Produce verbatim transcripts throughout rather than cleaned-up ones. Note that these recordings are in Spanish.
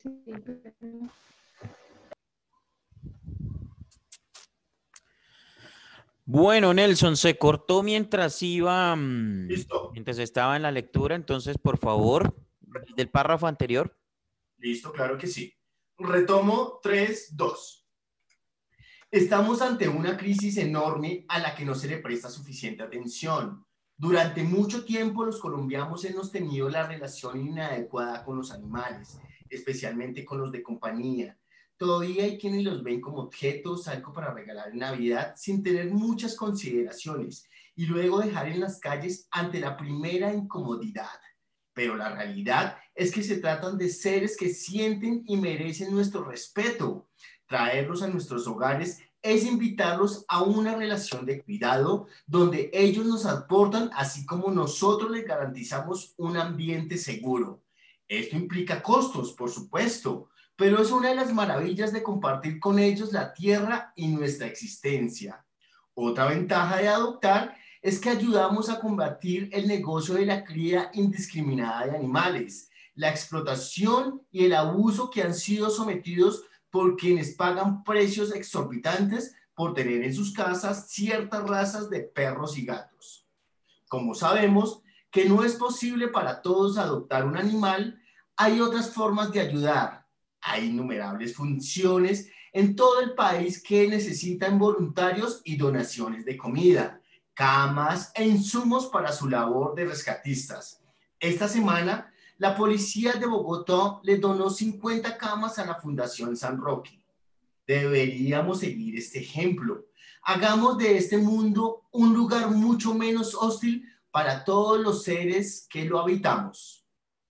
Bueno, Nelson, se cortó mientras iba, mm, Listo. mientras estaba en la lectura, entonces, por favor, del párrafo anterior. Listo, claro que sí. Retomo tres, dos. Estamos ante una crisis enorme a la que no se le presta suficiente atención. Durante mucho tiempo los colombianos hemos tenido la relación inadecuada con los animales, especialmente con los de compañía. Todavía hay quienes los ven como objetos, algo para regalar en Navidad, sin tener muchas consideraciones, y luego dejar en las calles ante la primera incomodidad. Pero la realidad es que se tratan de seres que sienten y merecen nuestro respeto. Traerlos a nuestros hogares es invitarlos a una relación de cuidado donde ellos nos aportan, así como nosotros les garantizamos un ambiente seguro. Esto implica costos, por supuesto, pero es una de las maravillas de compartir con ellos la tierra y nuestra existencia. Otra ventaja de adoptar es que ayudamos a combatir el negocio de la cría indiscriminada de animales, la explotación y el abuso que han sido sometidos por quienes pagan precios exorbitantes por tener en sus casas ciertas razas de perros y gatos. Como sabemos que no es posible para todos adoptar un animal, hay otras formas de ayudar. Hay innumerables funciones en todo el país que necesitan voluntarios y donaciones de comida, camas e insumos para su labor de rescatistas. Esta semana, la policía de Bogotá le donó cincuenta camas a la Fundación San Roque. Deberíamos seguir este ejemplo. Hagamos de este mundo un lugar mucho menos hostil para todos los seres que lo habitamos.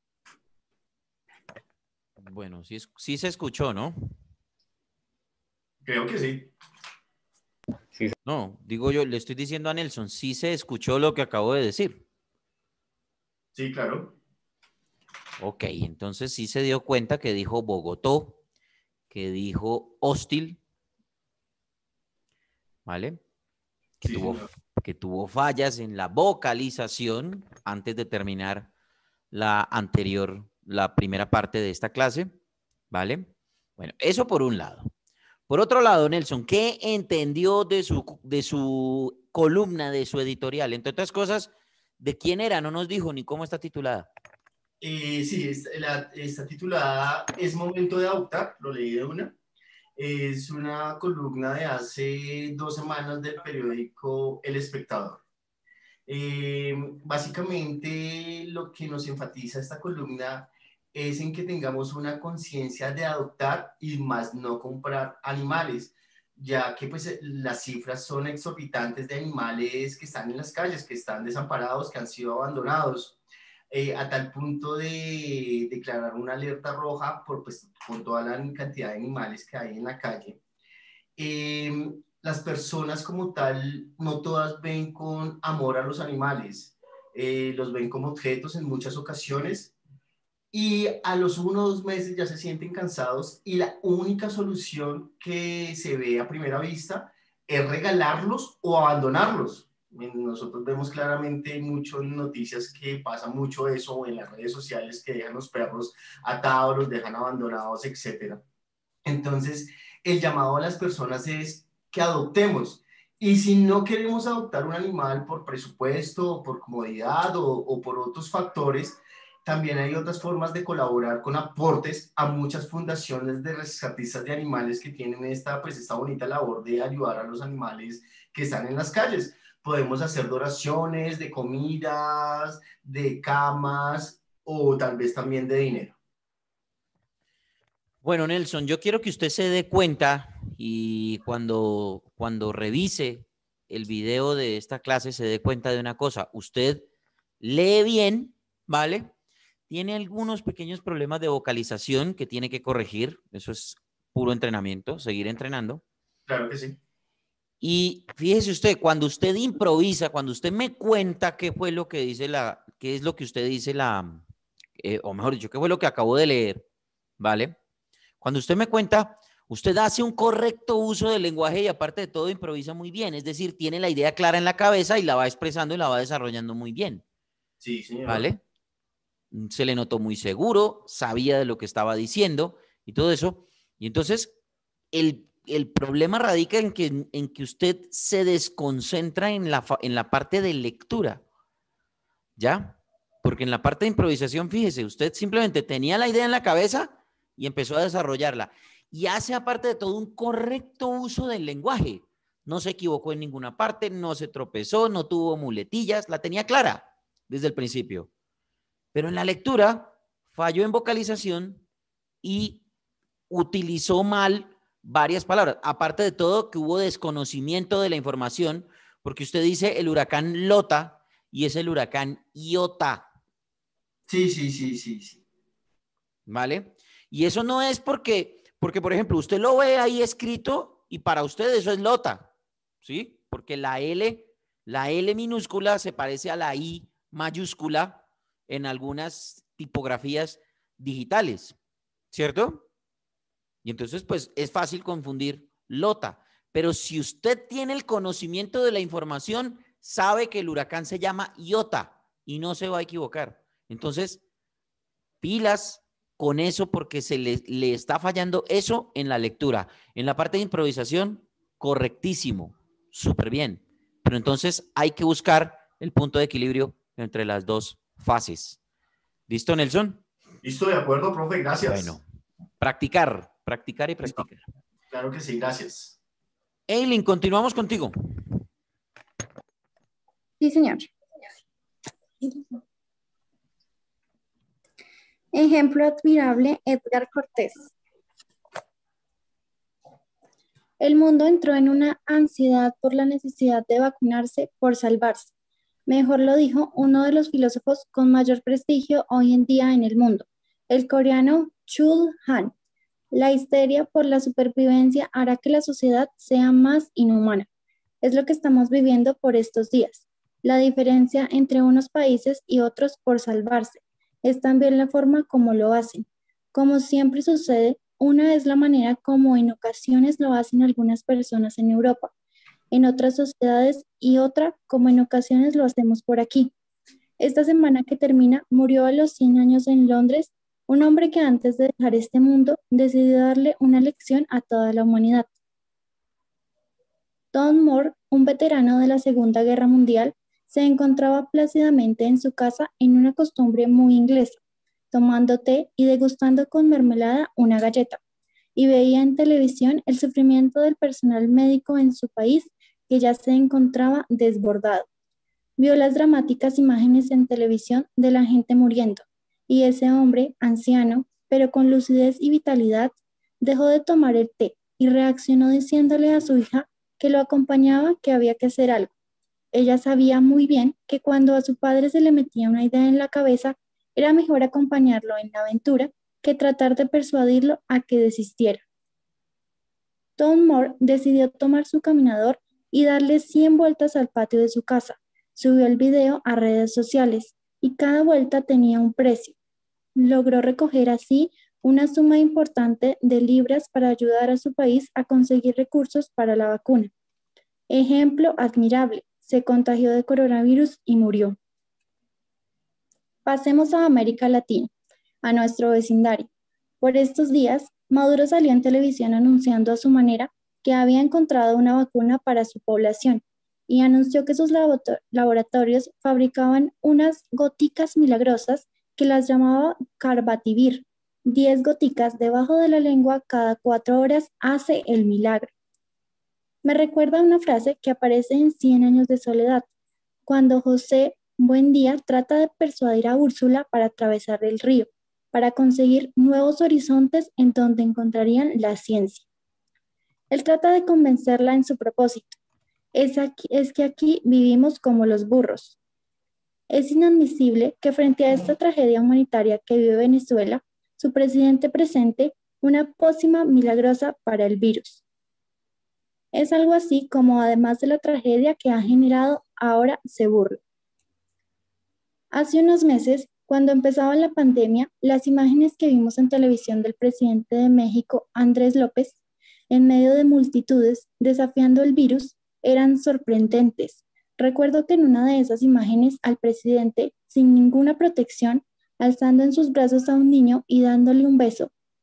Bueno, sí, sí se escuchó, ¿no? Creo que sí. Sí. No, digo yo, le estoy diciendo a Nelson, sí se escuchó lo que acabo de decir. Sí, claro. Ok, entonces sí se dio cuenta que dijo Bogotá, que dijo hostil, ¿vale? Que, Sí, tuvo, señor. que tuvo fallas en la vocalización antes de terminar la anterior, la primera parte de esta clase, ¿vale? Bueno, eso por un lado. Por otro lado, Nelson, ¿qué entendió de su, de su columna, de su editorial? Entre otras cosas, ¿de quién era? No nos dijo ni cómo está titulada. Eh, sí, es, la, está titulada Es momento de adoptar, lo leí de una. Es una columna de hace dos semanas del periódico El Espectador. Eh, básicamente lo que nos enfatiza esta columna es en que tengamos una conciencia de adoptar y más no comprar animales, ya que pues las cifras son exorbitantes de animales que están en las calles, que están desamparados, que han sido abandonados, eh, a tal punto de declarar una alerta roja por, pues, por toda la cantidad de animales que hay en la calle. Eh, las personas como tal, no todas ven con amor a los animales, eh, los ven como objetos en muchas ocasiones y a los uno o dos meses ya se sienten cansados y la única solución que se ve a primera vista es regalarlos o abandonarlos. Nosotros vemos claramente mucho en noticias que pasa mucho eso en las redes sociales, que dejan los perros atados, los dejan abandonados, etcétera. Entonces, el llamado a las personas es que adoptemos. Y si no queremos adoptar un animal por presupuesto, por comodidad o, o por otros factores, también hay otras formas de colaborar con aportes a muchas fundaciones de rescatistas de animales que tienen esta, pues, esta bonita labor de ayudar a los animales que están en las calles. Podemos hacer donaciones de comidas, de camas o tal vez también de dinero. Bueno, Nelson, yo quiero que usted se dé cuenta y cuando, cuando revise el video de esta clase se dé cuenta de una cosa. Usted lee bien, ¿vale? Tiene algunos pequeños problemas de vocalización que tiene que corregir. Eso es puro entrenamiento, seguir entrenando. Claro que sí. Y fíjese usted, cuando usted improvisa, cuando usted me cuenta qué fue lo que dice la, qué es lo que usted dice la, eh, o mejor dicho, qué fue lo que acabo de leer, ¿vale? Cuando usted me cuenta, usted hace un correcto uso del lenguaje y aparte de todo improvisa muy bien, es decir, tiene la idea clara en la cabeza y la va expresando y la va desarrollando muy bien. Sí, señor. ¿Vale? Se le notó muy seguro, sabía de lo que estaba diciendo y todo eso. Y entonces el, el problema radica en que, en que usted se desconcentra en la, en la parte de lectura, ¿ya? Porque en la parte de improvisación, fíjese, usted simplemente tenía la idea en la cabeza y empezó a desarrollarla. Y hace, aparte de todo, un correcto uso del lenguaje. No se equivocó en ninguna parte, no se tropezó, no tuvo muletillas, la tenía clara desde el principio. Pero en la lectura falló en vocalización y utilizó mal varias palabras. Aparte de todo, que hubo desconocimiento de la información, porque usted dice el huracán Lota y es el huracán Iota. Sí, sí, sí, sí, sí. ¿Vale? Y eso no es porque, porque, por ejemplo, usted lo ve ahí escrito y para usted eso es Lota, ¿sí? Porque la L, la L minúscula se parece a la I mayúscula en algunas tipografías digitales, ¿cierto? Y entonces, pues, es fácil confundir Lota. Pero si usted tiene el conocimiento de la información, sabe que el huracán se llama Iota y no se va a equivocar. Entonces, pilas con eso porque se le, le está fallando eso en la lectura. En la parte de improvisación, correctísimo, súper bien. Pero entonces hay que buscar el punto de equilibrio entre las dos fases. ¿Listo, Nelson? Listo, de acuerdo, profe, gracias. Bueno, practicar, practicar y practicar. Claro que sí, gracias. Eileen, continuamos contigo. Sí, señor. Ejemplo admirable, Edgar Cortés. El mundo entró en una ansiedad por la necesidad de vacunarse por salvarse. Mejor lo dijo uno de los filósofos con mayor prestigio hoy en día en el mundo, el coreano Chul Han. La histeria por la supervivencia hará que la sociedad sea más inhumana. Es lo que estamos viviendo por estos días. La diferencia entre unos países y otros por salvarse es también la forma como lo hacen. Como siempre sucede, una es la manera como en ocasiones lo hacen algunas personas en Europa, en otras sociedades y otra como en ocasiones lo hacemos por aquí. Esta semana que termina murió a los cien años en Londres un hombre que antes de dejar este mundo decidió darle una lección a toda la humanidad. Tom Moore, un veterano de la Segunda Guerra Mundial, se encontraba plácidamente en su casa en una costumbre muy inglesa, tomando té y degustando con mermelada una galleta, y veía en televisión el sufrimiento del personal médico en su país que ya se encontraba desbordado. Vio las dramáticas imágenes en televisión de la gente muriendo, y ese hombre, anciano, pero con lucidez y vitalidad, dejó de tomar el té y reaccionó diciéndole a su hija que lo acompañaba que había que hacer algo. Ella sabía muy bien que cuando a su padre se le metía una idea en la cabeza, era mejor acompañarlo en la aventura que tratar de persuadirlo a que desistiera. Tom Moore decidió tomar su caminador y darle cien vueltas al patio de su casa. Subió el video a redes sociales y cada vuelta tenía un precio. Logró recoger así una suma importante de libras para ayudar a su país a conseguir recursos para la vacuna. Ejemplo admirable, se contagió de coronavirus y murió. Pasemos a América Latina, a nuestro vecindario. Por estos días, Maduro salió en televisión anunciando a su manera que había encontrado una vacuna para su población y anunció que sus laboratorios fabricaban unas goticas milagrosas que las llamaba Carbativir. Diez goticas debajo de la lengua cada cuatro horas hace el milagro. Me recuerda una frase que aparece en Cien años de soledad, cuando José Buendía trata de persuadir a Úrsula para atravesar el río, para conseguir nuevos horizontes en donde encontrarían la ciencia. Él trata de convencerla en su propósito. Es, aquí, es que aquí vivimos como los burros. Es inadmisible que frente a esta tragedia humanitaria que vive Venezuela, su presidente presente una pócima milagrosa para el virus. Es algo así como, además de la tragedia que ha generado, ahora se burla. Hace unos meses, cuando empezaba la pandemia, las imágenes que vimos en televisión del presidente de México, Andrés López, en medio de multitudes desafiando el virus, eran sorprendentes. Recuerdo que en una de esas imágenes al presidente, sin ninguna protección, alzando en sus brazos a un niño y dándole un beso,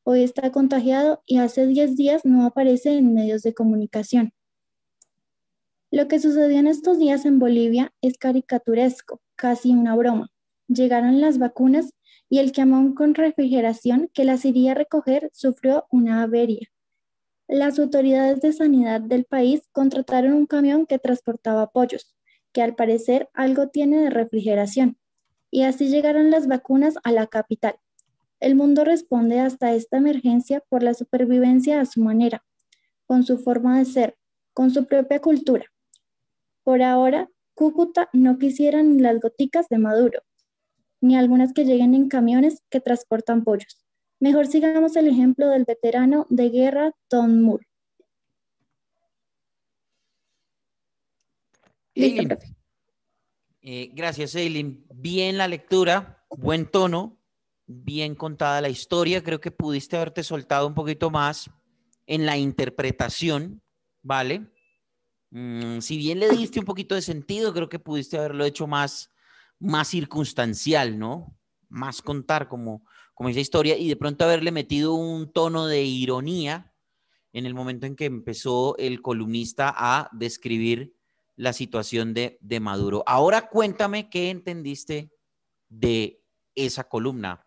Hoy está contagiado y hace diez días no aparece en medios de comunicación. Lo que sucedió en estos días en Bolivia es caricaturesco, casi una broma. Llegaron las vacunas y el camión con refrigeración que las iría a recoger sufrió una avería. Las autoridades de sanidad del país contrataron un camión que transportaba pollos, que al parecer algo tiene de refrigeración, y así llegaron las vacunas a la capital. El mundo responde hasta esta emergencia por la supervivencia a su manera, con su forma de ser, con su propia cultura. Por ahora, Cúcuta no quisiera ni las goticas de Maduro, ni algunas que lleguen en camiones que transportan pollos. Mejor sigamos el ejemplo del veterano de guerra Don Moore. Listo, Eileen, profe. eh, gracias, Eileen. Bien la lectura, buen tono, bien contada la historia. Creo que pudiste haberte soltado un poquito más en la interpretación, ¿vale? Mm, si bien le diste un poquito de sentido, creo que pudiste haberlo hecho más, más circunstancial, ¿no? Más contar como, como esa historia y de pronto haberle metido un tono de ironía en el momento en que empezó el columnista a describir la situación de, de Maduro. Ahora cuéntame qué entendiste de esa columna.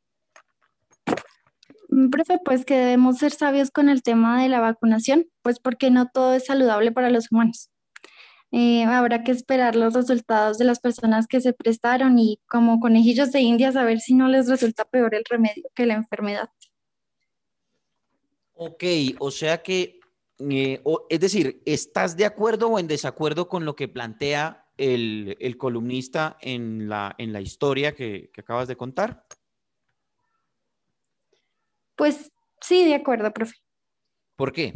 Mm, Profe, pues que debemos ser sabios con el tema de la vacunación, pues porque no todo es saludable para los humanos. Eh, habrá que esperar los resultados de las personas que se prestaron y como conejillos de Indias a ver si no les resulta peor el remedio que la enfermedad. Ok, o sea que, eh, o, es decir, ¿estás de acuerdo o en desacuerdo con lo que plantea el, el columnista en la, en la historia que, que acabas de contar? Pues sí, de acuerdo, profe. ¿Por qué?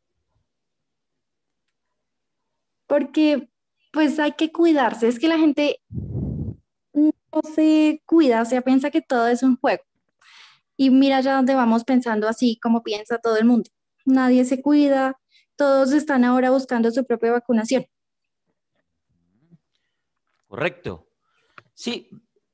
Porque pues hay que cuidarse. Es que la gente no se cuida, o sea, piensa que todo es un juego. Y mira ya dónde vamos pensando así como piensa todo el mundo. Nadie se cuida, todos están ahora buscando su propia vacunación. Correcto. Sí,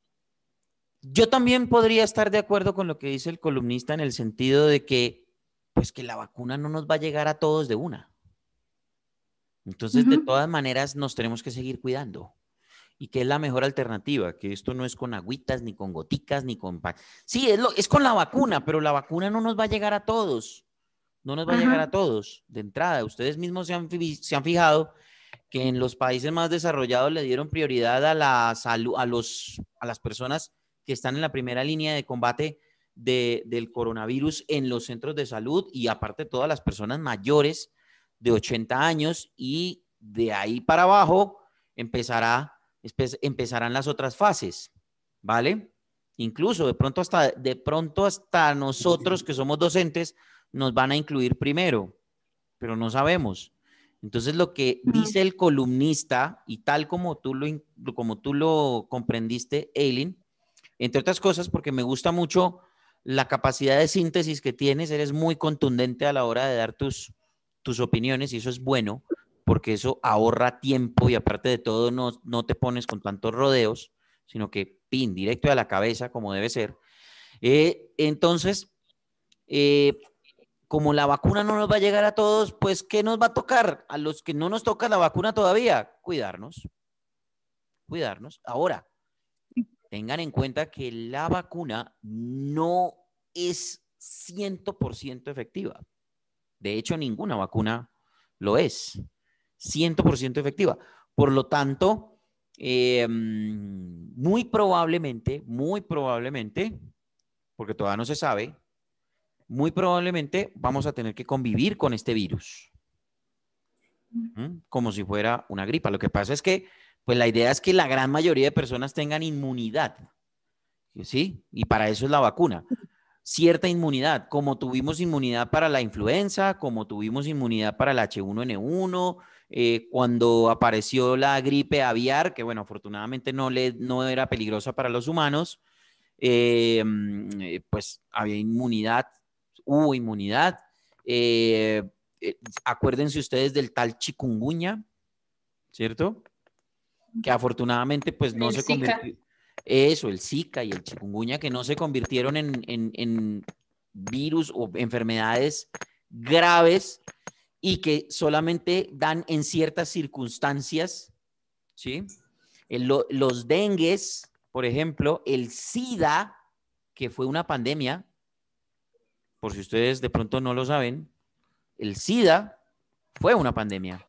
yo también podría estar de acuerdo con lo que dice el columnista en el sentido de que, pues que la vacuna no nos va a llegar a todos de una. Entonces, de Ujú. todas maneras, nos tenemos que seguir cuidando. ¿Y qué es la mejor alternativa? Que esto no es con agüitas, ni con goticas, ni con... Sí, es, lo, es con la vacuna, pero la vacuna no nos va a llegar a todos. No nos va a llegar Ajá. a todos de entrada. Ustedes mismos se han, se han fijado que en los países más desarrollados le dieron prioridad a la salud, a, los, a las personas que están en la primera línea de combate de, del coronavirus en los centros de salud y aparte todas las personas mayores de ochenta años y de ahí para abajo empezará, empezarán las otras fases, ¿vale? Incluso de pronto hasta, de pronto hasta nosotros que somos docentes nos van a incluir primero, pero no sabemos. Entonces, lo que Mm. dice el columnista, y tal como tú lo, como tú lo comprendiste, Eileen, entre otras cosas, porque me gusta mucho la capacidad de síntesis que tienes, eres muy contundente a la hora de dar tus, tus opiniones y eso es bueno, porque eso ahorra tiempo y aparte de todo no, no te pones con tantos rodeos, sino que, pin, directo a la cabeza, como debe ser. Eh, entonces, eh, como la vacuna no nos va a llegar a todos, pues ¿qué nos va a tocar? A los que no nos toca la vacuna todavía, cuidarnos, cuidarnos. Ahora, tengan en cuenta que la vacuna no es cien por ciento efectiva. De hecho, ninguna vacuna lo es cien por ciento efectiva. Por lo tanto, eh, muy probablemente, muy probablemente, porque todavía no se sabe, muy probablemente vamos a tener que convivir con este virus, ¿m? Como si fuera una gripa. Lo que pasa es que, pues la idea es que la gran mayoría de personas tengan inmunidad, ¿sí? Y para eso es la vacuna. Cierta inmunidad, como tuvimos inmunidad para la influenza, como tuvimos inmunidad para el H uno N uno, eh, cuando apareció la gripe aviar, que bueno, afortunadamente no, le, no era peligrosa para los humanos, eh, pues había inmunidad, hubo inmunidad. Eh, eh, acuérdense ustedes del tal chikungunya, ¿cierto? Que afortunadamente pues no El se Zika. convirtió, eso, el Zika y el chikungunya, que no se convirtieron en, en, en virus o enfermedades graves y que solamente dan en ciertas circunstancias, ¿sí? El, lo, los dengues, por ejemplo, el SIDA, que fue una pandemia, por si ustedes de pronto no lo saben, el SIDA fue una pandemia,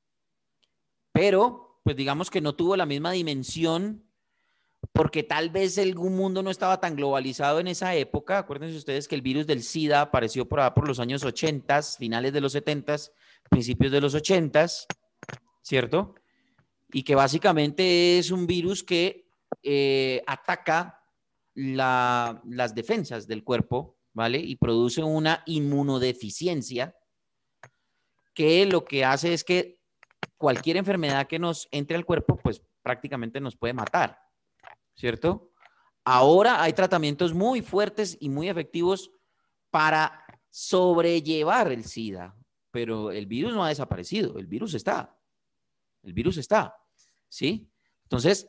pero pues digamos que no tuvo la misma dimensión porque tal vez el mundo no estaba tan globalizado en esa época. Acuérdense ustedes que el virus del SIDA apareció por, por los años ochenta, finales de los setenta, principios de los ochenta, ¿cierto? Y que básicamente es un virus que eh, ataca la, las defensas del cuerpo, ¿vale? Y produce una inmunodeficiencia que lo que hace es que cualquier enfermedad que nos entre al cuerpo, pues prácticamente nos puede matar, ¿cierto? Ahora hay tratamientos muy fuertes y muy efectivos para sobrellevar el SIDA, pero el virus no ha desaparecido, el virus está, el virus está, ¿sí? Entonces,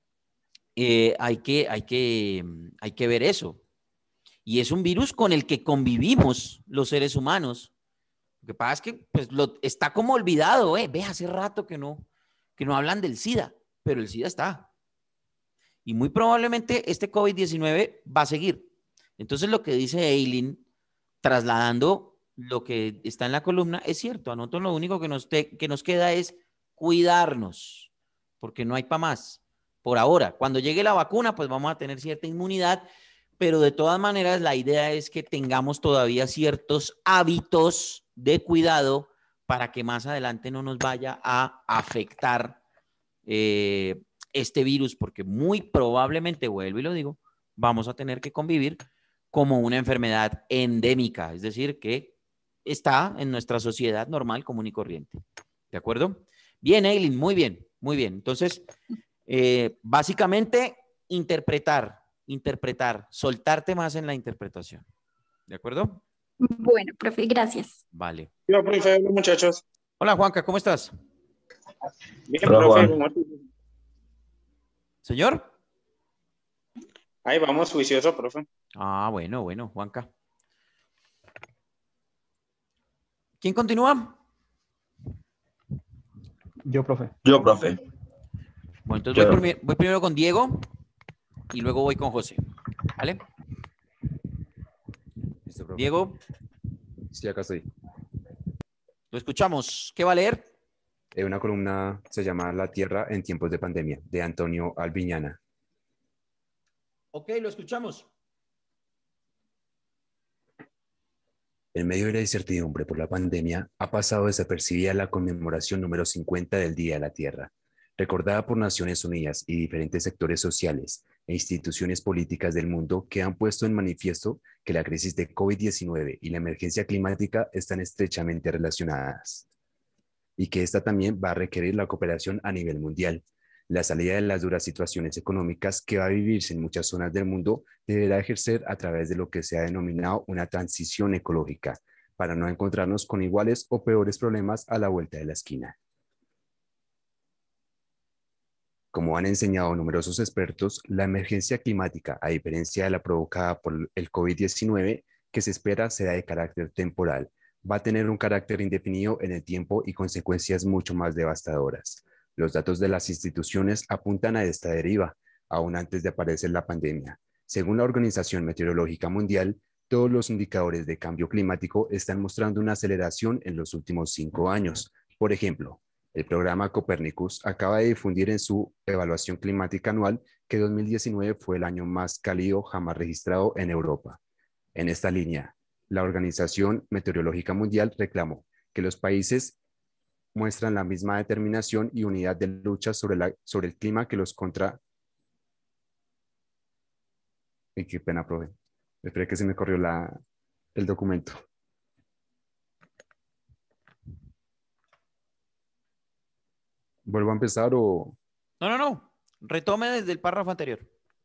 eh, hay, que, hay, que, hay que ver eso. Y es un virus con el que convivimos los seres humanos. Lo que pasa es que pues, lo, está como olvidado, ¿eh? Ve, hace rato que no, que no hablan del SIDA, pero el SIDA está. Y muy probablemente este COVID diecinueve va a seguir. Entonces lo que dice Eileen, trasladando lo que está en la columna, es cierto. A nosotros lo único que nos, te, que nos queda es cuidarnos, porque no hay para más. Por ahora, cuando llegue la vacuna, pues vamos a tener cierta inmunidad, pero de todas maneras la idea es que tengamos todavía ciertos hábitos de cuidado para que más adelante no nos vaya a afectar eh, este virus, porque muy probablemente, vuelvo y lo digo, vamos a tener que convivir como una enfermedad endémica, es decir, que está en nuestra sociedad normal, común y corriente. ¿De acuerdo? Bien, Eileen, muy bien, muy bien. Entonces, eh, básicamente, interpretar, interpretar, soltarte más en la interpretación. ¿De acuerdo? Bueno, profe, gracias. Vale. Hola, profe, hola, muchachos. Hola, Juanca, ¿cómo estás? Bien, Hola, profe, Juan. ¿cómo- ¿Señor? Ahí vamos, juicioso, profe. Ah, bueno, bueno, Juanca. ¿Quién continúa? Yo, profe. Yo, profe. Bueno, entonces Yo. voy, primi- voy primero con Diego y luego voy con José. ¿Vale? Listo, profe. Diego, Sí, acá estoy. lo escuchamos. ¿Qué va a leer? Eh, una columna se llama La Tierra en tiempos de pandemia, de Antonio Albiñana. Ok, lo escuchamos. En medio de la incertidumbre por la pandemia, ha pasado desapercibida la conmemoración número cincuenta del Día de la Tierra, recordada por Naciones Unidas y diferentes sectores sociales e instituciones políticas del mundo que han puesto en manifiesto que la crisis de COVID diecinueve y la emergencia climática están estrechamente relacionadas y que esta también va a requerir la cooperación a nivel mundial. La salida de las duras situaciones económicas que va a vivirse en muchas zonas del mundo deberá ejercer a través de lo que se ha denominado una transición ecológica, para no encontrarnos con iguales o peores problemas a la vuelta de la esquina. Como han enseñado numerosos expertos, la emergencia climática, a diferencia de la provocada por el COVID diecinueve, que se espera será de carácter temporal, va a tener un carácter indefinido en el tiempo y consecuencias mucho más devastadoras. Los datos de las instituciones apuntan a esta deriva, aún antes de aparecer la pandemia. Según la Organización Meteorológica Mundial, todos los indicadores de cambio climático están mostrando una aceleración en los últimos cinco años. Por ejemplo, el programa Copernicus acaba de difundir en su evaluación climática anual que dos mil diecinueve fue el año más cálido jamás registrado en Europa. En esta línea, la Organización Meteorológica Mundial reclamó que los países muestran la misma determinación y unidad de lucha sobre, la, sobre el clima que los contra... Ay, qué pena, profe. Espera que se me corrió la, el documento. ¿Vuelvo a empezar o...? No, no, no. Retome desde el párrafo anterior.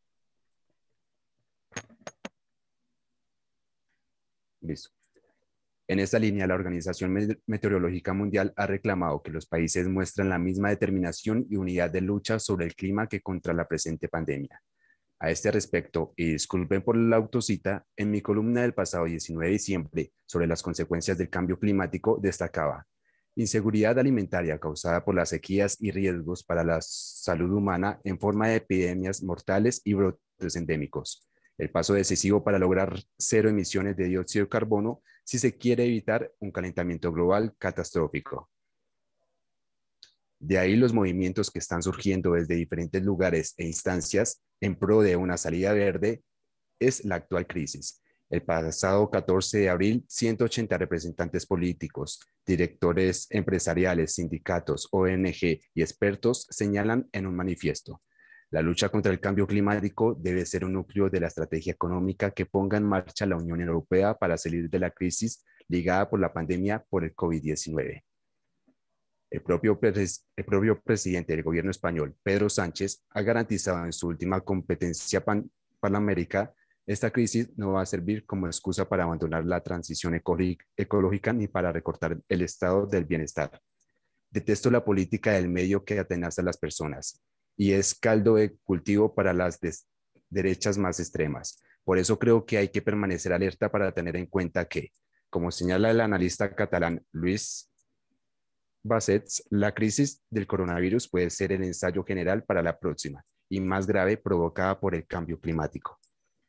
Listo. En esta línea, la Organización Meteorológica Mundial ha reclamado que los países muestran la misma determinación y unidad de lucha sobre el clima que contra la presente pandemia. A este respecto, y disculpen por la autocita, en mi columna del pasado diecinueve de diciembre sobre las consecuencias del cambio climático destacaba: inseguridad alimentaria causada por las sequías y riesgos para la salud humana en forma de epidemias mortales y brotes endémicos. El paso decisivo para lograr cero emisiones de dióxido de carbono si se quiere evitar un calentamiento global catastrófico. De ahí los movimientos que están surgiendo desde diferentes lugares e instancias en pro de una salida verde es la actual crisis. El pasado catorce de abril, ciento ochenta representantes políticos, directores empresariales, sindicatos, O N G y expertos señalan en un manifiesto: la lucha contra el cambio climático debe ser un núcleo de la estrategia económica que ponga en marcha la Unión Europea para salir de la crisis ligada por la pandemia por el COVID diecinueve. El propio, el propio presidente del gobierno español, Pedro Sánchez, ha garantizado en su última competencia pan, panamérica: esta crisis no va a servir como excusa para abandonar la transición ecológica ni para recortar el estado del bienestar. Detesto la política del medio que atenaza a las personas y es caldo de cultivo para las derechas más extremas. Por eso creo que hay que permanecer alerta para tener en cuenta que, como señala el analista catalán Luis Bassets, la crisis del coronavirus puede ser el ensayo general para la próxima y más grave provocada por el cambio climático.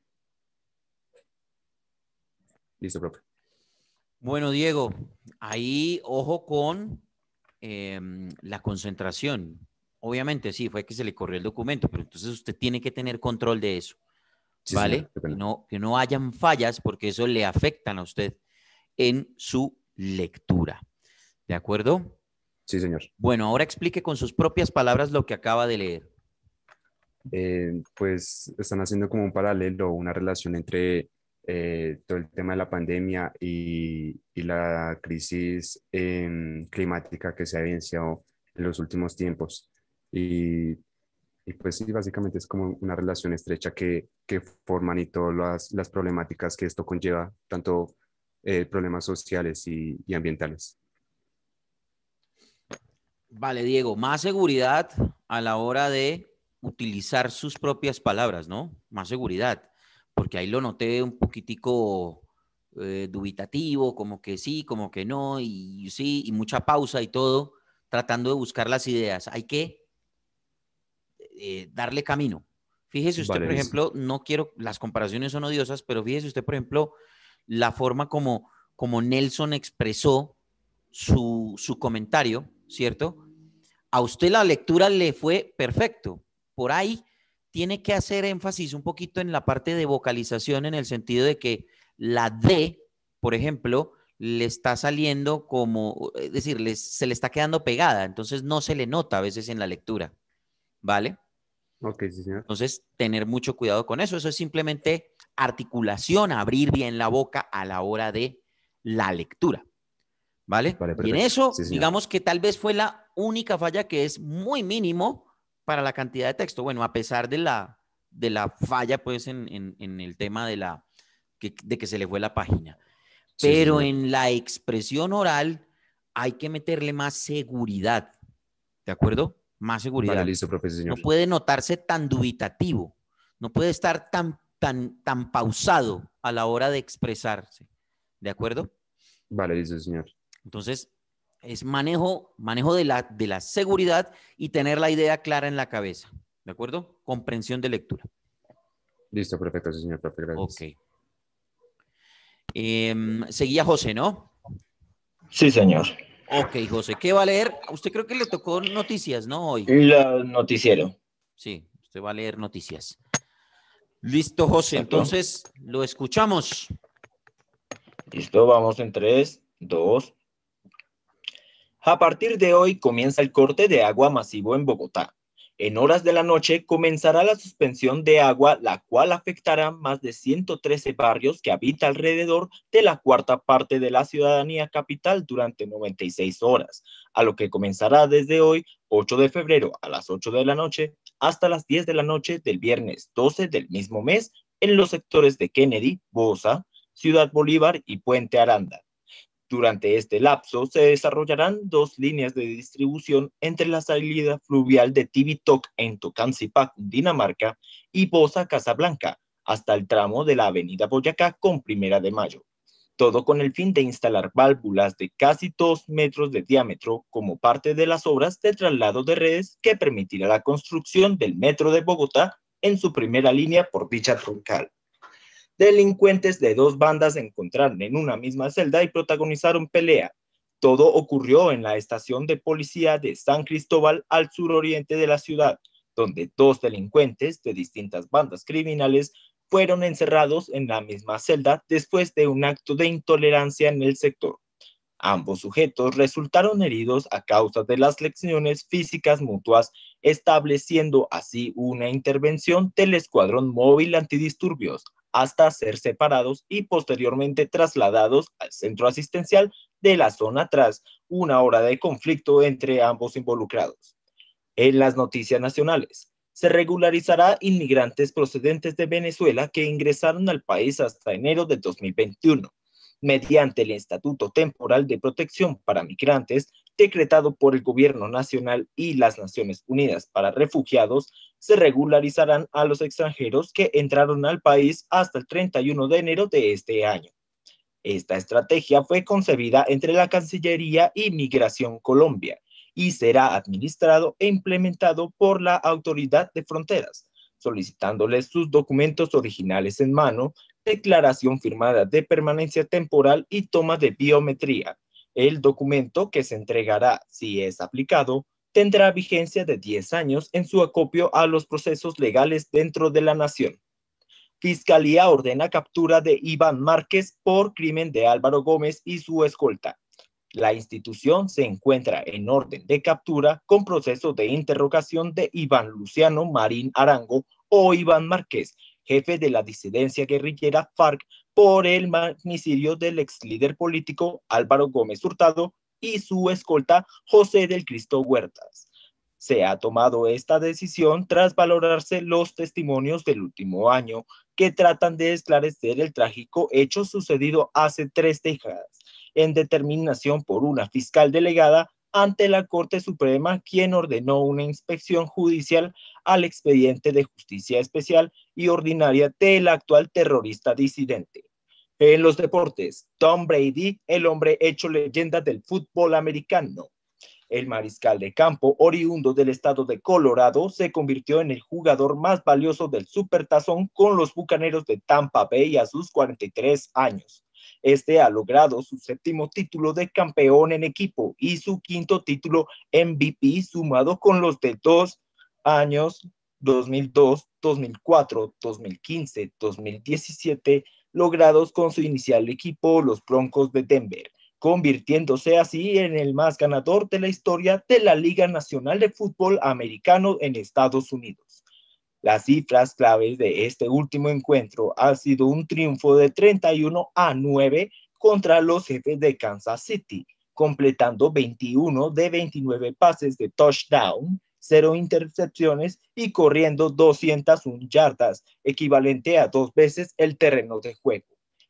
Listo, profe. Bueno, Diego, ahí ojo con eh, la concentración. Obviamente sí, fue que se le corrió el documento, pero entonces usted tiene que tener control de eso, Sí, ¿vale? señor, que, no, que no hayan fallas porque eso le afectan a usted en su lectura. ¿De acuerdo? Sí, señor. Bueno, ahora explique con sus propias palabras lo que acaba de leer. Eh, pues están haciendo como un paralelo, una relación entre eh, todo el tema de la pandemia y, y la crisis eh, climática que se ha evidenciado en los últimos tiempos. Y, y pues sí, básicamente es como una relación estrecha que, que forman y todas las, las problemáticas que esto conlleva, tanto eh, problemas sociales y, y ambientales. Vale, Diego, más seguridad a la hora de utilizar sus propias palabras, ¿no? Más seguridad, porque ahí lo noté un poquitico eh, dubitativo, como que sí, como que no, y sí, y mucha pausa y todo, tratando de buscar las ideas. Hay que eh, darle camino. Fíjese usted, Vale, por listo. ejemplo, no quiero, las comparaciones son odiosas, pero fíjese usted, por ejemplo, la forma como, como Nelson expresó su, su comentario, ¿cierto? A usted la lectura le fue perfecto. Por ahí tiene que hacer énfasis un poquito en la parte de vocalización, en el sentido de que la D, por ejemplo, le está saliendo como, es decir, le, se le está quedando pegada, entonces no se le nota a veces en la lectura, ¿vale? Ok, sí, señor. Entonces, tener mucho cuidado con eso. Eso es simplemente articulación, abrir bien la boca a la hora de la lectura. ¿Vale? Vale, Y en perfecto. eso, Sí, señor. digamos que tal vez fue la única falla, que es muy mínimo para la cantidad de texto. Bueno, a pesar de la, de la falla, pues, en, en, en el tema de, la, que, de que se le fue la página. Sí, sí, Pero señor. en la expresión oral hay que meterle más seguridad. ¿De acuerdo? Más seguridad. Vale, listo, profe, sí, No señor. puede notarse tan dubitativo. No puede estar tan, tan, tan pausado a la hora de expresarse. ¿De acuerdo? Vale, listo, señor. Entonces, es manejo, manejo de la, de la seguridad y tener la idea clara en la cabeza. ¿De acuerdo? Comprensión de lectura. Listo, perfecto, sí, señor, profe, gracias. Ok. Eh, seguía José, ¿no? Sí, señor. Ok, José, ¿qué va a leer? Usted creo que le tocó noticias, ¿no? Hoy. El noticiero. Sí, usted va a leer noticias. Listo, José, Exacto. entonces lo escuchamos. Listo, vamos en tres, dos. A partir de hoy comienza el corte de agua masivo en Bogotá. En horas de la noche comenzará la suspensión de agua, la cual afectará más de ciento trece barrios que habita alrededor de la cuarta parte de la ciudadanía capital durante noventa y seis horas, a lo que comenzará desde hoy, ocho de febrero, a las ocho de la noche, hasta las diez de la noche del viernes doce del mismo mes, en los sectores de Kennedy, Bosa, Ciudad Bolívar y Puente Aranda. Durante este lapso se desarrollarán dos líneas de distribución entre la salida fluvial de Tivitok en Tocancipá, Cundinamarca, y Bosa, Casablanca, hasta el tramo de la avenida Boyacá con Primera de Mayo. Todo con el fin de instalar válvulas de casi dos metros de diámetro como parte de las obras de traslado de redes que permitirá la construcción del Metro de Bogotá en su primera línea por dicha troncal. Delincuentes de dos bandas se encontraron en una misma celda y protagonizaron pelea. Todo ocurrió en la estación de policía de San Cristóbal al suroriente de la ciudad, donde dos delincuentes de distintas bandas criminales fueron encerrados en la misma celda después de un acto de intolerancia en el sector. Ambos sujetos resultaron heridos a causa de las lesiones físicas mutuas, estableciendo así una intervención del Escuadrón Móvil Antidisturbios, hasta ser separados y posteriormente trasladados al centro asistencial de la zona tras una hora de conflicto entre ambos involucrados. En las noticias nacionales, se regularizará inmigrantes procedentes de Venezuela que ingresaron al país hasta enero de dos mil veintiuno, mediante el Estatuto Temporal de Protección para Migrantes, decretado por el Gobierno Nacional y las Naciones Unidas para Refugiados. Se regularizarán a los extranjeros que entraron al país hasta el treinta y uno de enero de este año. Esta estrategia fue concebida entre la Cancillería y Migración Colombia y será administrado e implementado por la Autoridad de Fronteras, solicitándoles sus documentos originales en mano, declaración firmada de permanencia temporal y toma de biometría. El documento, que se entregará si es aplicado, tendrá vigencia de diez años en su acopio a los procesos legales dentro de la nación. Fiscalía ordena captura de Iván Márquez por crimen de Álvaro Gómez y su escolta. La institución se encuentra en orden de captura con proceso de interrogación de Iván Luciano Marín Arango o Iván Márquez, jefe de la disidencia guerrillera FARC, por el magnicidio del ex líder político Álvaro Gómez Hurtado y su escolta José del Cristo Huertas. Se ha tomado esta decisión tras valorarse los testimonios del último año que tratan de esclarecer el trágico hecho sucedido hace tres décadas, en determinación por una fiscal delegada ante la Corte Suprema, quien ordenó una inspección judicial al expediente de justicia especial y ordinaria del actual terrorista disidente. En los deportes, Tom Brady, el hombre hecho leyenda del fútbol americano. El mariscal de campo, oriundo del estado de Colorado, se convirtió en el jugador más valioso del Supertazón con los Bucaneros de Tampa Bay a sus cuarenta y tres años. Este ha logrado su séptimo título de campeón en equipo y su quinto título M V P, sumado con los de dos años dos mil dos, dos mil cuatro, dos mil quince, dos mil diecisiete, logrados con su inicial equipo, los Broncos de Denver, convirtiéndose así en el más ganador de la historia de la Liga Nacional de Fútbol Americano en Estados Unidos. Las cifras claves de este último encuentro han sido un triunfo de treinta y uno a nueve contra los Jefes de Kansas City, completando veintiuno de veintinueve pases de touchdown, cero intercepciones y corriendo doscientas una yardas, equivalente a dos veces el terreno de juego.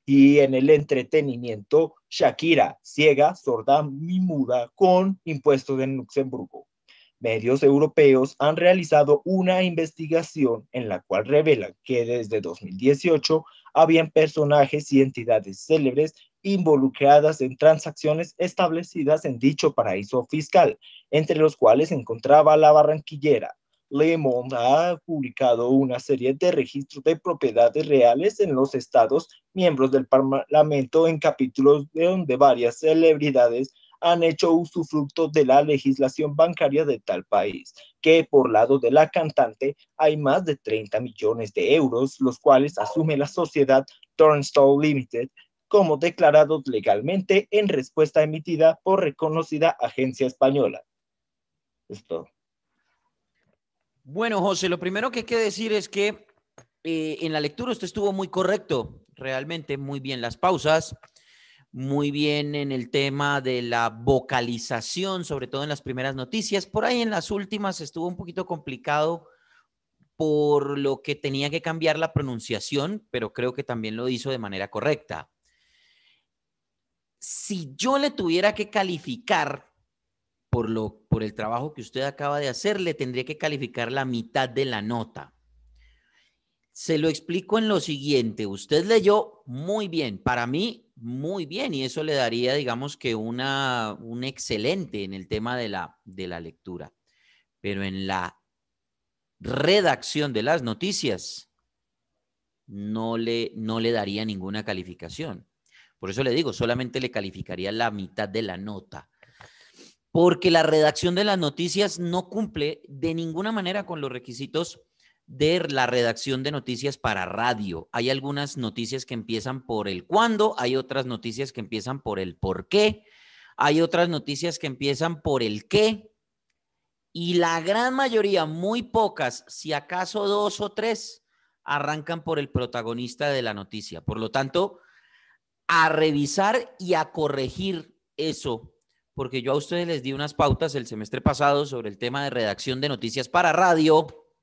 Y en el entretenimiento, Shakira, ciega, sorda y muda con impuestos en Luxemburgo. Medios europeos han realizado una investigación en la cual revelan que desde dos mil dieciocho habían personajes y entidades célebres involucradas en transacciones establecidas en dicho paraíso fiscal, entre los cuales se encontraba la barranquillera. Le Monde ha publicado una serie de registros de propiedades reales en los estados miembros del Parlamento en capítulos de donde varias celebridades han hecho usufructo de la legislación bancaria de tal país, que por lado de la cantante hay más de treinta millones de euros, los cuales asume la sociedad Turnstile Limited como declarados legalmente en respuesta emitida por reconocida agencia española. Esto. Bueno, José, lo primero que hay que decir es que eh, en la lectura usted estuvo muy correcto, realmente muy bien las pausas, muy bien en el tema de la vocalización, sobre todo en las primeras noticias. Por ahí en las últimas estuvo un poquito complicado por lo que tenía que cambiar la pronunciación, pero creo que también lo hizo de manera correcta. si yo le tuviera que calificar por, lo, por el trabajo que usted acaba de hacer, le tendría que calificar la mitad de la nota. Se lo explico en lo siguiente. Usted leyó muy bien, para mí muy bien, y eso le daría, digamos que una, un excelente en el tema de la, de la lectura. Pero en la redacción de las noticias no le, no le daría ninguna calificación. Por eso le digo, solamente le calificaría la mitad de la nota. Porque la redacción de las noticias no cumple de ninguna manera con los requisitos de la redacción de noticias para radio. Hay algunas noticias que empiezan por el cuándo, hay otras noticias que empiezan por el por qué, hay otras noticias que empiezan por el qué, y la gran mayoría, muy pocas, si acaso dos o tres, arrancan por el protagonista de la noticia. Por lo tanto, a revisar y a corregir eso, porque yo a ustedes les di unas pautas el semestre pasado sobre el tema de redacción de noticias para radio,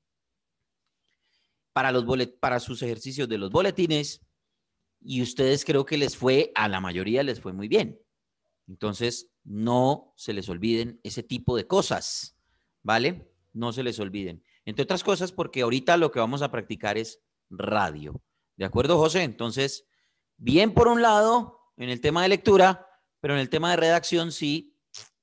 para, los bolet para sus ejercicios de los boletines, y ustedes creo que les fue, a la mayoría les fue muy bien. Entonces, no se les olviden ese tipo de cosas, ¿vale? No se les olviden. Entre otras cosas, porque ahorita lo que vamos a practicar es radio. ¿De acuerdo, José? Entonces, bien por un lado, en el tema de lectura, pero en el tema de redacción sí.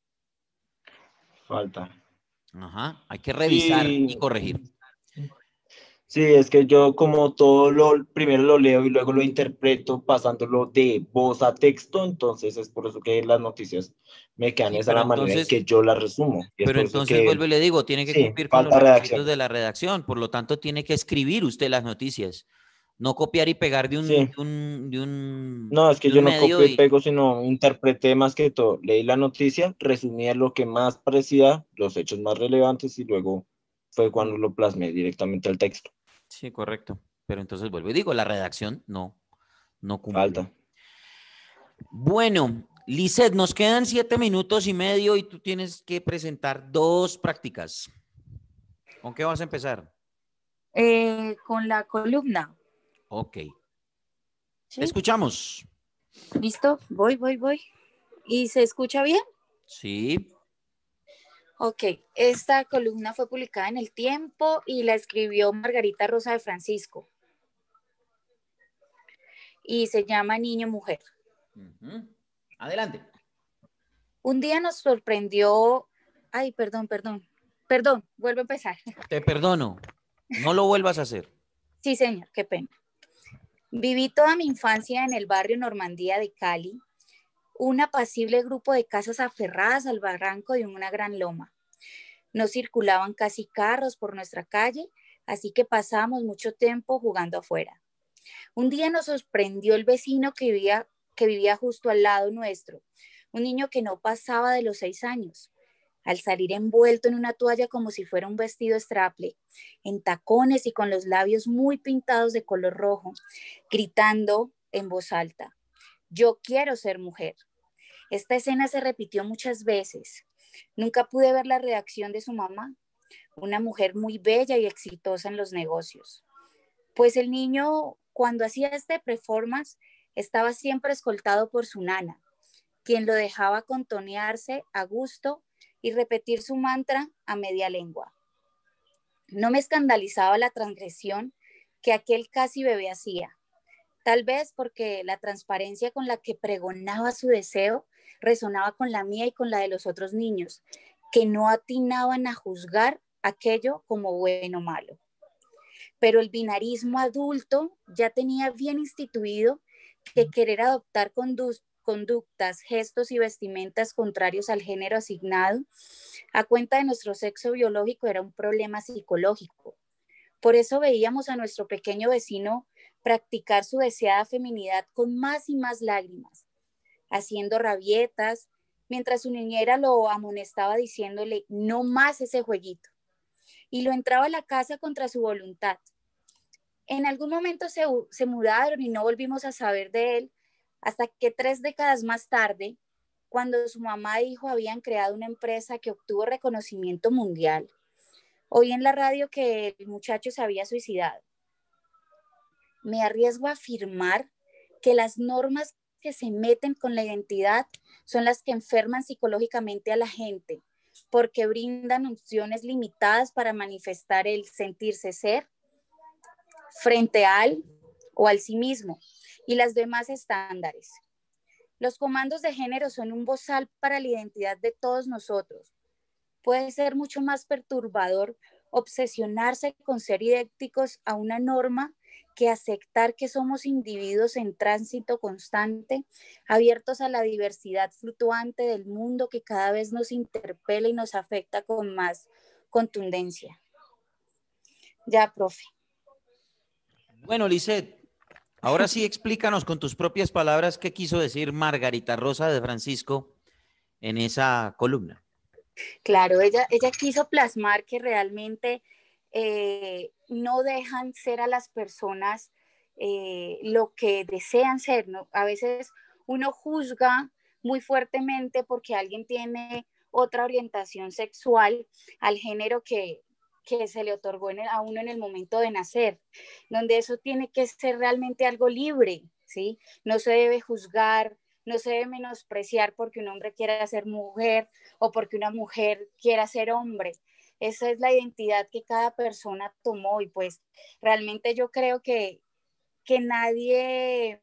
Falta. Ajá, hay que revisar Sí. y corregir. Sí, es que yo como todo lo, primero lo leo y luego lo interpreto pasándolo de voz a texto, entonces es por eso que las noticias me quedan Sí, esa la manera entonces, en que yo las resumo. Y es pero por eso entonces que, vuelvo y le digo, tiene que sí, cumplir con los falta requisitos redacción. de la redacción, por lo tanto tiene que escribir usted las noticias, no copiar y pegar de un, Sí. de un, de un, No, es que de yo un no medio copio y y, pego, sino interpreté más que todo. Leí la noticia, resumía lo que más parecía, los hechos más relevantes y luego fue cuando lo plasmé directamente al texto. Sí, correcto. Pero entonces vuelvo y digo, la redacción no, no cumple. Falta. Bueno, Lisset, nos quedan siete minutos y medio y tú tienes que presentar dos prácticas. ¿Con qué vas a empezar? Eh, con la columna. Ok. ¿Sí? Te escuchamos. ¿Listo? Voy, voy, voy. ¿Y se escucha bien? Sí. Ok, esta columna fue publicada en El Tiempo y la escribió Margarita Rosa de Francisco. Y se llama Niño Mujer. Uh-huh. Adelante. Un día nos sorprendió... Ay, perdón, perdón. Perdón, vuelvo a empezar. Te perdono. No lo vuelvas a hacer. Sí, señor, qué pena. Viví toda mi infancia en el barrio Normandía de Cali, un apacible grupo de casas aferradas al barranco de una gran loma. No circulaban casi carros por nuestra calle, así que pasábamos mucho tiempo jugando afuera. Un día nos sorprendió el vecino que vivía, que vivía justo al lado nuestro, un niño que no pasaba de los seis años. Al salir envuelto en una toalla como si fuera un vestido straple, en tacones y con los labios muy pintados de color rojo, gritando en voz alta: "Yo quiero ser mujer". Esta escena se repitió muchas veces. Nunca pude ver la reacción de su mamá, una mujer muy bella y exitosa en los negocios. Pues el niño, cuando hacía este performance, estaba siempre escoltado por su nana, quien lo dejaba contonearse a gusto y repetir su mantra a media lengua. No me escandalizaba la transgresión que aquel casi bebé hacía, tal vez porque la transparencia con la que pregonaba su deseo resonaba con la mía y con la de los otros niños, que no atinaban a juzgar aquello como bueno o malo. Pero el binarismo adulto ya tenía bien instituido que querer adoptar conductas, conductas, gestos y vestimentas contrarios al género asignado a cuenta de nuestro sexo biológico era un problema psicológico. Por eso veíamos a nuestro pequeño vecino practicar su deseada feminidad con más y más lágrimas, haciendo rabietas, mientras su niñera lo amonestaba diciéndole no más ese jueguito, y lo entraba a la casa contra su voluntad. En algún momento se, se mudaron y no volvimos a saber de él, hasta que tres décadas más tarde, cuando su mamá e hijo habían creado una empresa que obtuvo reconocimiento mundial, oí en la radio que el muchacho se había suicidado. Me arriesgo a afirmar que las normas que se meten con la identidad son las que enferman psicológicamente a la gente, porque brindan opciones limitadas para manifestar el sentirse ser frente al o al sí mismo y las demás estándares. Los comandos de género son un bozal para la identidad de todos nosotros. Puede ser mucho más perturbador obsesionarse con ser idénticos a una norma que aceptar que somos individuos en tránsito constante, abiertos a la diversidad fluctuante del mundo que cada vez nos interpela y nos afecta con más contundencia. Ya, profe. Bueno, Lisset, ahora sí explícanos con tus propias palabras qué quiso decir Margarita Rosa de Francisco en esa columna. Claro, ella, ella quiso plasmar que realmente eh, no dejan ser a las personas eh, lo que desean ser, ¿no? A veces uno juzga muy fuertemente porque alguien tiene otra orientación sexual al género que, que se le otorgó en el, a uno en el momento de nacer, donde eso tiene que ser realmente algo libre, ¿sí? No se debe juzgar, no se debe menospreciar porque un hombre quiera ser mujer o porque una mujer quiera ser hombre. Esa es la identidad que cada persona tomó y pues realmente yo creo que, que nadie,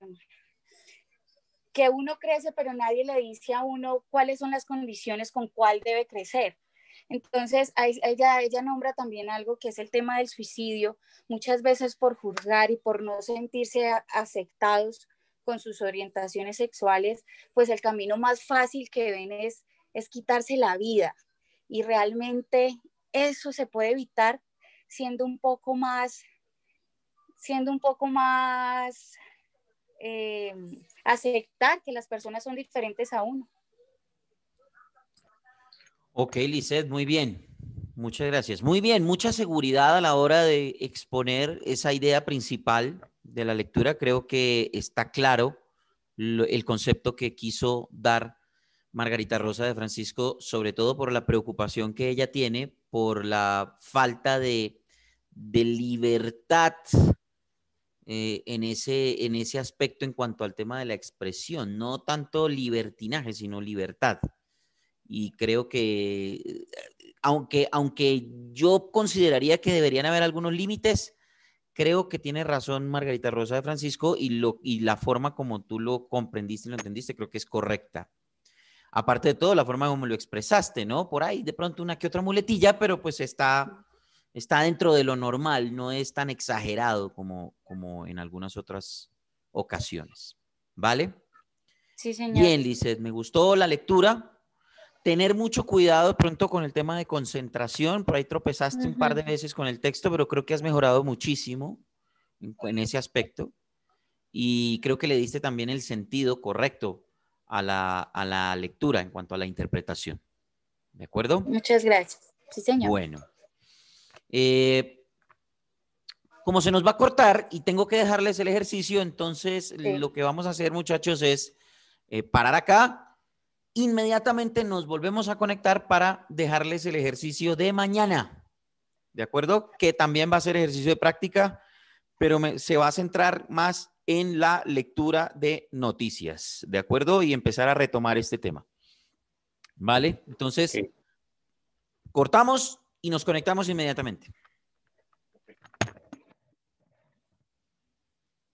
que uno crece pero nadie le dice a uno cuáles son las condiciones con cuál debe crecer. Entonces ella, ella nombra también algo que es el tema del suicidio, muchas veces por juzgar y por no sentirse aceptados con sus orientaciones sexuales, pues el camino más fácil que ven es, es quitarse la vida. Y realmente eso se puede evitar siendo un poco más, siendo un poco más, eh, aceptar que las personas son diferentes a uno. Ok, Lisset, muy bien. Muchas gracias. Muy bien, mucha seguridad a la hora de exponer esa idea principal de la lectura. Creo que está claro lo, el concepto que quiso dar Margarita Rosa de Francisco, sobre todo por la preocupación que ella tiene por la falta de, de libertad eh, en, ese, en ese aspecto en cuanto al tema de la expresión. No tanto libertinaje, sino libertad. Y creo que, aunque, aunque yo consideraría que deberían haber algunos límites, creo que tiene razón Margarita Rosa de Francisco y, lo, y la forma como tú lo comprendiste y lo entendiste creo que es correcta. Aparte de todo, la forma como lo expresaste, ¿no? Por ahí de pronto una que otra muletilla, pero pues está, está dentro de lo normal, no es tan exagerado como, como en algunas otras ocasiones. ¿Vale? Sí, señor. Bien, Lisset, me gustó la lectura. Tener mucho cuidado de pronto con el tema de concentración. Por ahí tropezaste uh-huh. un par de veces con el texto, pero creo que has mejorado muchísimo en, en ese aspecto. Y creo que le diste también el sentido correcto a la, a la lectura en cuanto a la interpretación. ¿De acuerdo? Muchas gracias. Sí, señor. Bueno. Eh, como se nos va a cortar y tengo que dejarles el ejercicio, entonces sí. Lo que vamos a hacer, muchachos, es eh, parar acá. Inmediatamente nos volvemos a conectar para dejarles el ejercicio de mañana, ¿de acuerdo? Que también va a ser ejercicio de práctica, pero me, se va a centrar más en la lectura de noticias, ¿de acuerdo? Y empezar a retomar este tema, ¿vale? Entonces, sí. Cortamos y nos conectamos inmediatamente.